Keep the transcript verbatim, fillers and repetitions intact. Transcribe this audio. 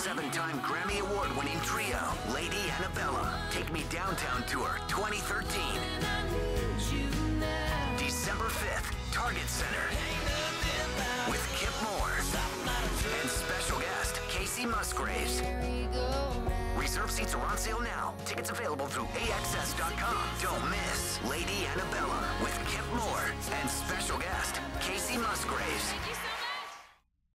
seven-time Grammy Award-winning trio, Lady Antebellum, Take Me Downtown Tour twenty thirteen. December fifth, Target Center, with Kip Moore and special guest, Casey Musgraves. Reserve seats are on sale now. Tickets available through A X S dot com. Don't miss Lady Antebellum with Kip Moore and special guest, Casey Musgraves.